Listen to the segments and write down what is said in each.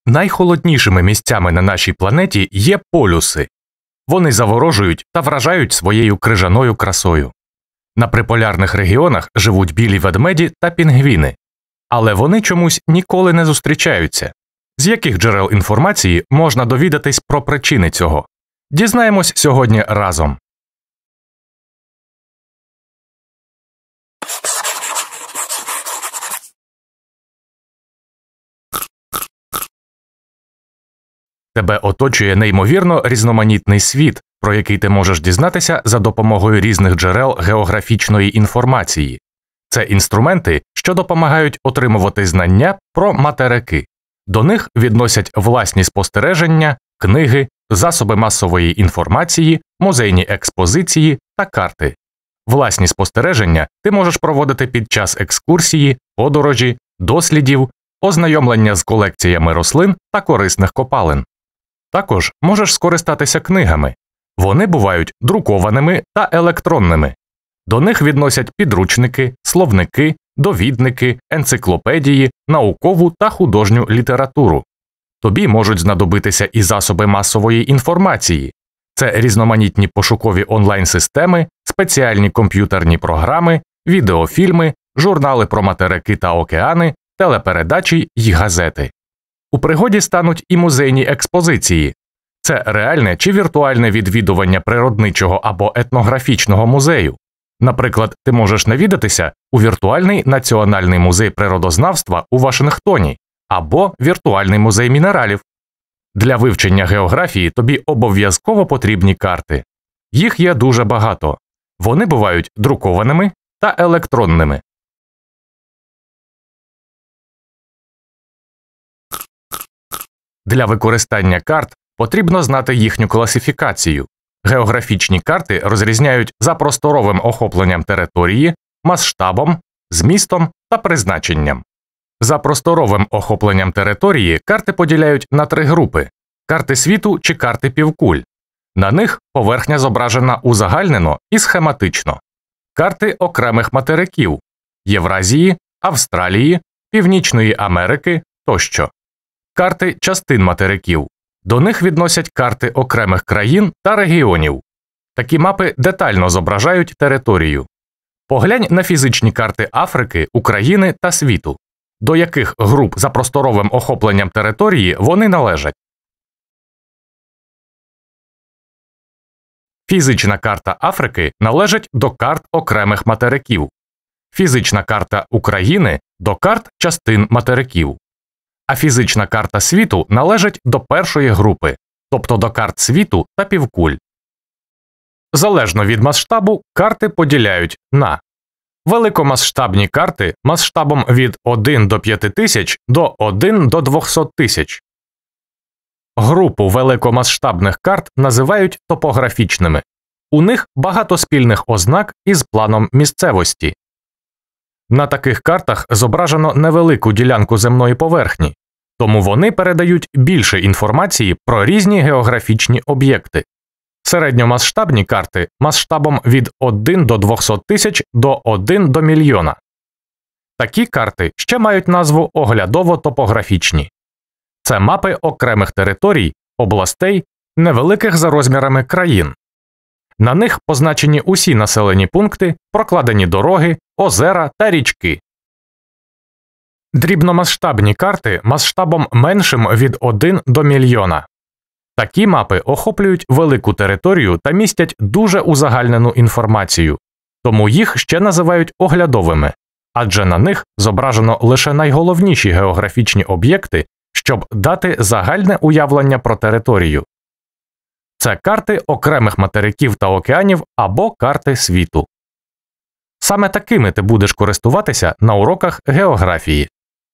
Найхолоднішими місцями на нашій планеті є полюси. Вони заворожують та вражають своєю крижаною красою. На приполярних регіонах живуть білі ведмеді та пінгвіни. Але вони чомусь ніколи не зустрічаються. З яких джерел інформації можна довідатись про причини цього? Дізнаємось сьогодні разом. Тебе оточує неймовірно різноманітний світ, про який ти можеш дізнатися за допомогою різних джерел географічної інформації. Це інструменти, що допомагають отримувати знання про материки. До них відносять власні спостереження, книги, засоби масової інформації, музейні експозиції та карти. Власні спостереження ти можеш проводити під час екскурсії, подорожі, дослідів, ознайомлення з колекціями рослин та корисних копалин. Також можеш скористатися книгами. Вони бувають друкованими та електронними. До них відносять підручники, словники, довідники, енциклопедії, наукову та художню літературу. Тобі можуть знадобитися і засоби масової інформації. Це різноманітні пошукові онлайн-системи, спеціальні комп'ютерні програми, відеофільми, журнали про материки та океани, телепередачі й газети. У пригоді стануть і музейні експозиції. Це реальне чи віртуальне відвідування природничого або етнографічного музею. Наприклад, ти можеш навідатися у віртуальний Національний музей природознавства у Вашингтоні або віртуальний музей мінералів. Для вивчення географії тобі обов'язково потрібні карти. Їх є дуже багато. Вони бувають друкованими та електронними. Для використання карт потрібно знати їхню класифікацію. Географічні карти розрізняють за просторовим охопленням території, масштабом, змістом та призначенням. За просторовим охопленням території карти поділяють на три групи – карти світу чи карти півкуль. На них поверхня зображена узагальнено і схематично. Карти окремих материків – Євразії, Австралії, Північної Америки тощо. Карти частин материків. До них відносять карти окремих країн та регіонів. Такі мапи детально зображають територію. Поглянь на фізичні карти Африки, України та світу. До яких груп за просторовим охопленням території вони належать. Фізична карта Африки належить до карт окремих материків. Фізична карта України – до карт частин материків. А фізична карта світу належить до першої групи, тобто до карт світу та півкуль. Залежно від масштабу, карти поділяють на великомасштабні карти масштабом від 1 до 5000 до 1 до 200 тисяч. Групу великомасштабних карт називають топографічними. У них багато спільних ознак із планом місцевості. На таких картах зображено невелику ділянку земної поверхні, тому вони передають більше інформації про різні географічні об'єкти. Середньомасштабні карти масштабом від 1 до 200 тисяч до 1 до мільйона. Такі карти ще мають назву оглядово-топографічні. Це мапи окремих територій, областей, невеликих за розмірами країн. На них позначені усі населені пункти, прокладені дороги, озера та річки. Дрібномасштабні карти масштабом меншим від 1 до мільйона. Такі мапи охоплюють велику територію та містять дуже узагальнену інформацію, тому їх ще називають оглядовими, адже на них зображено лише найголовніші географічні об'єкти, щоб дати загальне уявлення про територію. Це карти окремих материків та океанів або карти світу. Саме такими ти будеш користуватися на уроках географії.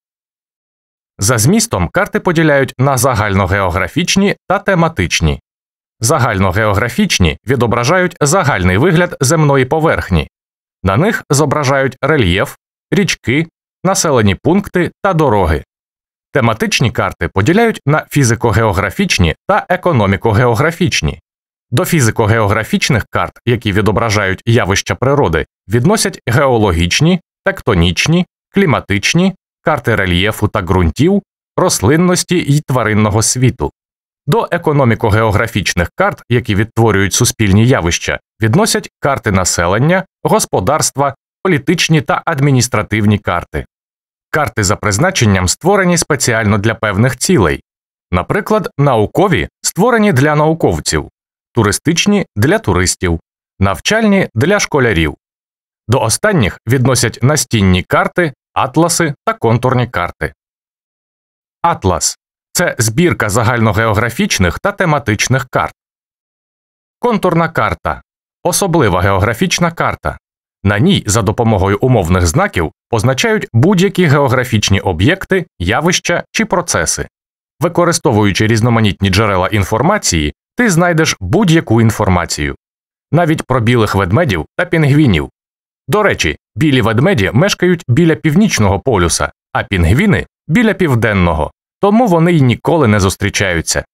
За змістом карти поділяють на загальногеографічні та тематичні. Загальногеографічні відображають загальний вигляд земної поверхні. На них зображають рельєф, річки, населені пункти та дороги. Тематичні карти поділяють на фізико-географічні та економіко-географічні. До фізико-географічних карт, які відображають явища природи, відносять геологічні, тектонічні, кліматичні, карти рельєфу та ґрунтів, рослинності й тваринного світу. До економіко-географічних карт, які відтворюють суспільні явища, відносять карти населення, господарства, політичні та адміністративні карти. Карти за призначенням створені спеціально для певних цілей. Наприклад, наукові створені для науковців, туристичні – для туристів, навчальні – для школярів. До останніх відносять настінні карти, атласи та контурні карти. Атлас – це збірка загальногеографічних та тематичних карт. Контурна карта – особлива географічна карта. На ній за допомогою умовних знаків позначають будь-які географічні об'єкти, явища чи процеси. Використовуючи різноманітні джерела інформації, ти знайдеш будь-яку інформацію. Навіть про білих ведмедів та пінгвінів. До речі, білі ведмеді мешкають біля північного полюса, а пінгвіни – біля південного, тому вони й ніколи не зустрічаються.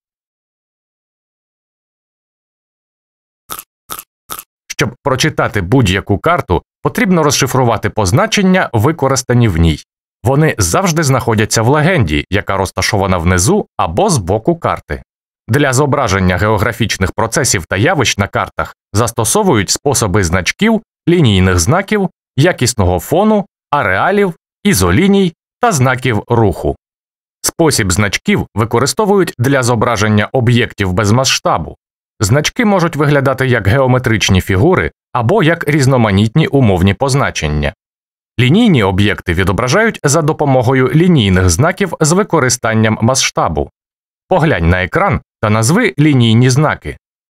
Щоб прочитати будь-яку карту, потрібно розшифрувати позначення, використані в ній. Вони завжди знаходяться в легенді, яка розташована внизу або збоку карти. Для зображення географічних процесів та явищ на картах застосовують способи значків, лінійних знаків, якісного фону, ареалів, ізоліній та знаків руху. Спосіб значків використовують для зображення об'єктів без масштабу. Значки можуть виглядати як геометричні фігури або як різноманітні умовні позначення. Лінійні об'єкти відображають за допомогою лінійних знаків з використанням масштабу. Поглянь на екран та назви лінійні знаки.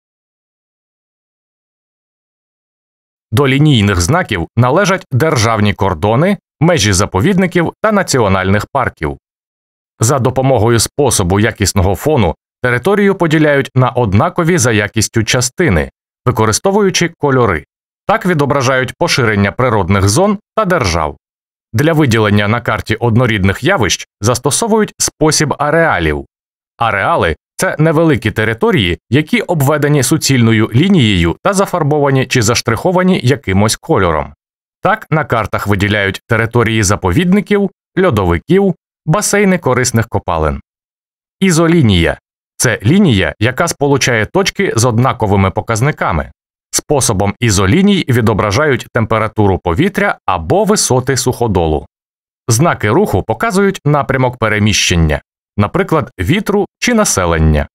До лінійних знаків належать державні кордони, межі заповідників та національних парків. За допомогою способу якісного фону територію поділяють на однакові за якістю частини, використовуючи кольори. Так відображають поширення природних зон та держав. Для виділення на карті однорідних явищ застосовують спосіб ареалів. Ареали – це невеликі території, які обведені суцільною лінією та зафарбовані чи заштриховані якимось кольором. Так на картах виділяють території заповідників, льодовиків, басейни корисних копалин. Ізолінія – це лінія, яка сполучає точки з однаковими показниками. Способом ізоліній відображають температуру повітря або висоти суходолу. Знаки руху показують напрямок переміщення, наприклад, вітру чи населення.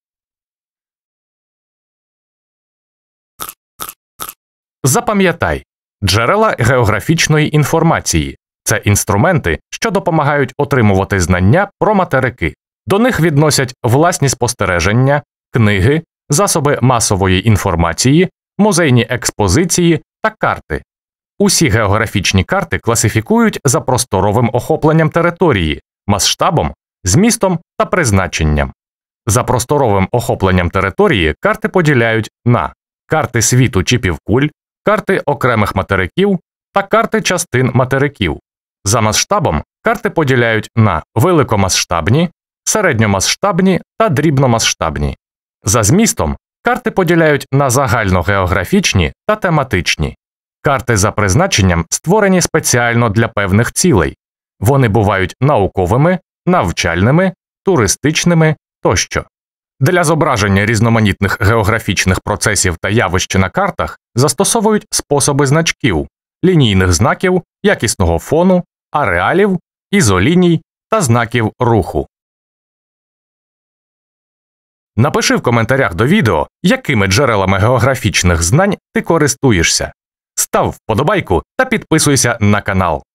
Запам'ятай, джерела географічної інформації – це інструменти, що допомагають отримувати знання про материки. До них відносять власні спостереження, книги, засоби масової інформації, музейні експозиції та карти. Усі географічні карти класифікують за просторовим охопленням території, масштабом, змістом та призначенням. За просторовим охопленням території карти поділяють на карти світу чи півкуль, карти окремих материків та карти частин материків. За масштабом карти поділяють на великомасштабні, середньомасштабні та дрібномасштабні. За змістом карти поділяють на загальногеографічні та тематичні. Карти за призначенням створені спеціально для певних цілей. Вони бувають науковими, навчальними, туристичними тощо. Для зображення різноманітних географічних процесів та явищ на картах застосовують способи значків, лінійних знаків, якісного фону, ареалів, ізоліній та знаків руху. Напиши в коментарях до відео, якими джерелами географічних знань ти користуєшся. Став вподобайку та підписуйся на канал.